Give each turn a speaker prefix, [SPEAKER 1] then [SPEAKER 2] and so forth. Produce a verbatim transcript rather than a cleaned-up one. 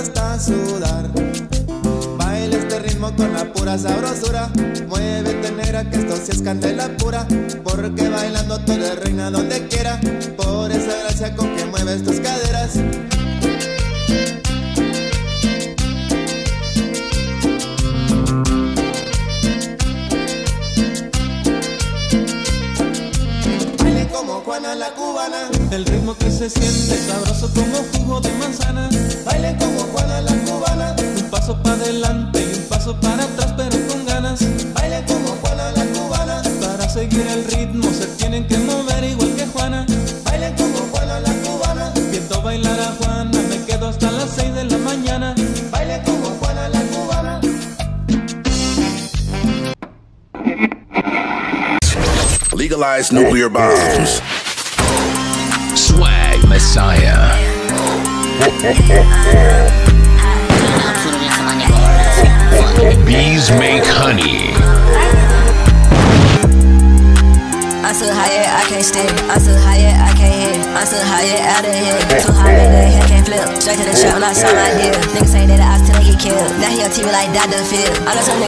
[SPEAKER 1] hasta sudar. Baila este ritmo con la pura sabrosura. Muévete negra que esto sí es candela pura, porque bailando tú eres reina donde quiera. Por esa gracia con que mueves tus caderas. Baile como Juana la cubana.
[SPEAKER 2] El ritmo que se siente sabroso como jugo de manzana.
[SPEAKER 1] Baile como Juana la cubana.
[SPEAKER 2] Un paso para adelante y un paso para atrás pero con ganas.
[SPEAKER 1] Baile como Juana la cubana.
[SPEAKER 2] Para seguir el ritmo se tienen que mover igual que Juana.
[SPEAKER 1] Baile como Juana la cubana.
[SPEAKER 2] Viendo bailar a Juana me quedo hasta las seis de la mañana.
[SPEAKER 1] Baile como Juana la cubana.
[SPEAKER 3] Legalize nuclear bombs.
[SPEAKER 4] Swag Messiah. Bees make honey.
[SPEAKER 5] I'm so high, yeah, I can't stay. I'm so high, yeah, I can't hit. I'm so high, yeah, out of here. Too high, yeah, that head can't flip. Straight to the trap when I saw my deal. Niggas say that I was till they get killed. Now he on T V like Doctor Phil. I got some